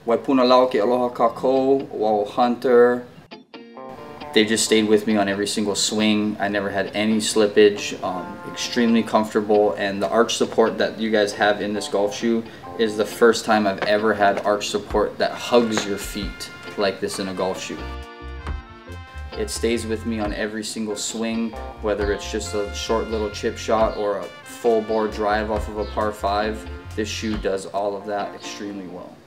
Waipunalau ke Aloha Kako, Wow Hunter. They just stayed with me on every single swing. I never had any slippage, extremely comfortable, and the arch support that you guys have in this golf shoe is the first time I've ever had arch support that hugs your feet like this in a golf shoe. It stays with me on every single swing, whether it's just a short little chip shot or a full bore drive off of a par 5. This shoe does all of that extremely well.